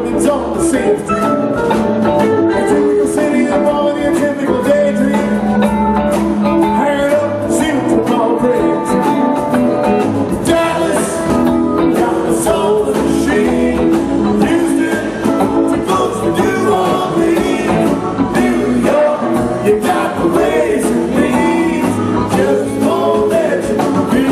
apartments on the same street. A typical city involving a typical daydream. Hanging up, see what tomorrow brings. Dallas got the soul of the machine. Houston to folks to do all things. New York, you got the ways and means. Just won't let you be.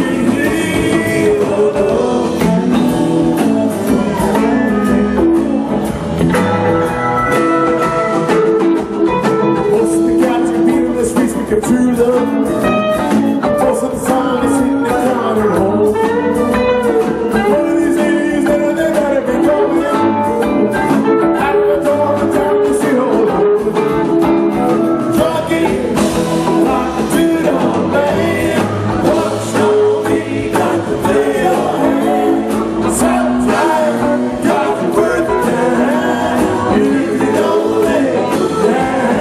True love, most of the time they sit down at home. One of these days, they gotta be going out the door of town to see old home. Talking like a dude on man, what's on me, got to play your hand. Sometimes, got to work the time, you don't let it down.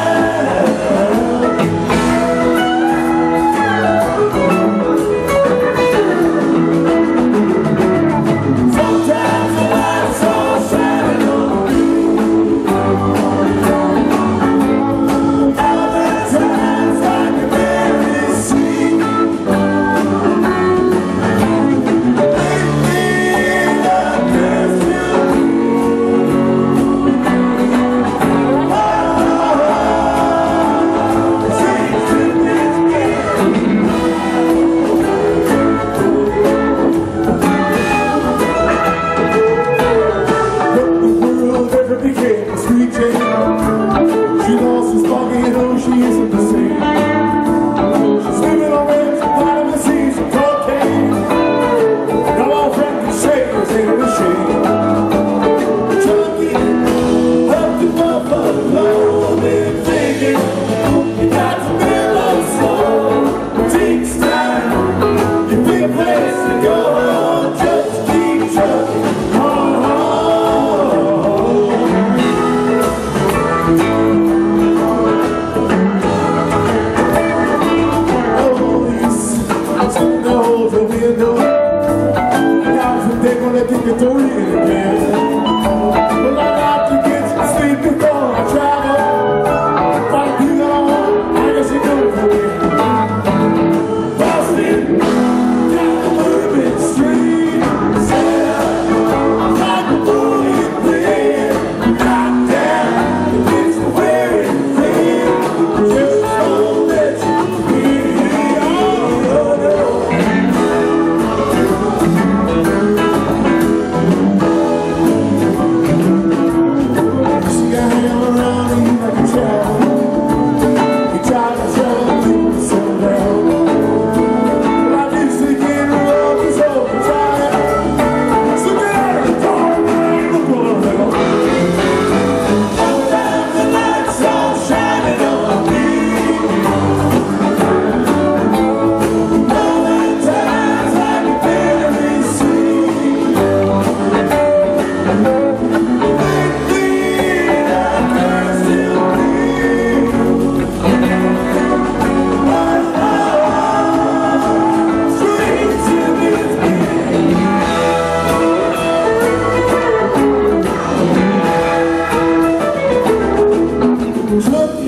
She lost his buggy, you know she isn't the same. She's living on edge, bottom of the seas, some cocaine. No old friend can say this ain't a shame. Junkie, up to Buffalo, been thinking, you got to mellow slow. It takes time, you pick a place to go, just keep trucking. They're gonna kick it through it again. Well, I like to get some sleep before I travel. Fight you on, I guess you know for me. Boston, got the Bourbon Street. Set up, like a bullet plane. Knock down, it's the wearing thing. Just don't let you be. Oh, no. Look